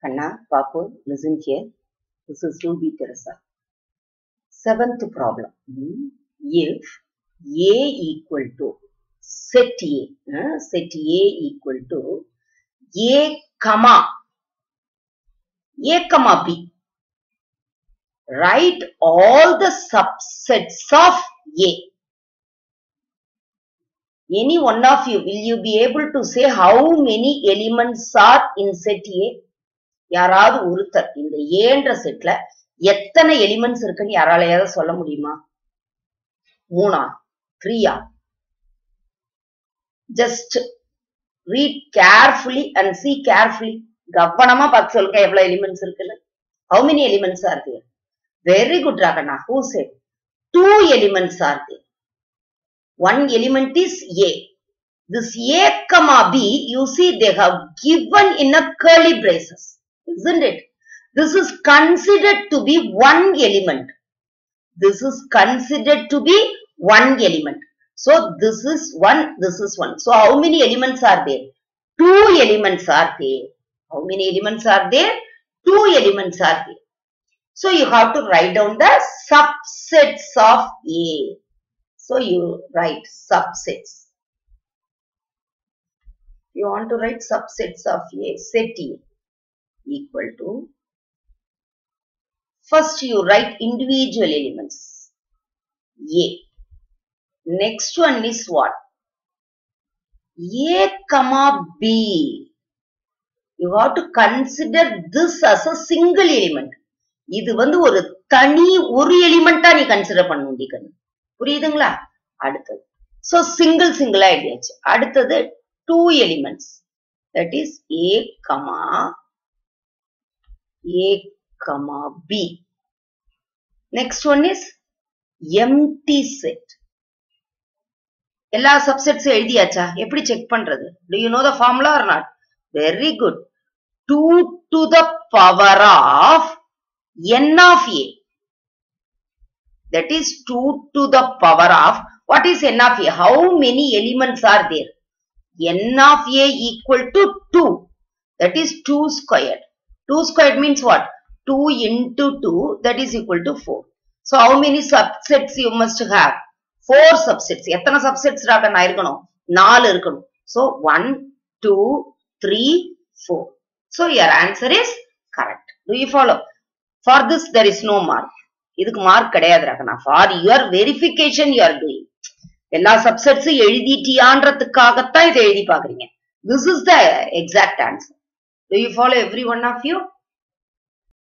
Kanna, Papu, listen here. This is Ruby Teresa. Seventh problem. If A equal to set A equal to A comma B. Write all the subsets of A. Any one of you, will you be able to say how many elements are in set A? யாராவது ஒருத்தர் இந்த ஏன்ற செட்ல எத்தனை elements இருக்குன்னு யாராலையாவது சொல்ல முடியுமா? 3 3 just read carefully and see carefully. கவனமா பார்த்து சொல்லுங்க எவ்வளவு எலிமெண்ட்ஸ் இருக்குன்னு. How many elements are there? Very good, Rakana. Who said? 2 elements are there. One element is A. This A comma B, you see they have given in a curly braces. Isn't it? This is considered to be one element. This is considered to be one element. So this is one, this is one. So how many elements are there? 2 elements are there. How many elements are there? 2 elements are there. So you have to write down the subsets of A. So you write subsets. You want to write subsets of A, set A equal to, first you write individual elements, A. Next one is what? A comma B. You have to consider this as a single element. இது வந்து ஒரு தனி ஒரு எலிமெண்டா நீ consider பண்ணணும். புரியுதுங்களா? அடுத்தது. So single எழுதியாச்சு. அடுத்தது 2 elements. That is A comma B. Next one is empty set. எல்லா subsets எழுதியாச்சா? எப்படி செக் பண்றது? Do you know the formula or not? Very good. 2 to the power of n of A. That is 2 to the power of, what is n of A? How many elements are there? N of A equal to 2. That is 2 squared. 2 squared means what? 2 into 2, that is equal to 4. So how many subsets you must have? 4 subsets. எத்தனை subsets ராகனா இருக்கணும்? 4 இருக்கணும். So 1, 2, 3, 4. So your answer is correct. Do you follow? For this there is no mark. இதுக்கு mark கிடையாது ராகனா. For your verification you are doing. எல்லா subsets எழுதிட்டியான்றதுக்காகத்தான் இதை எழுதி பாக்குறீங்க. This is the exact answer. Do you follow every one of you?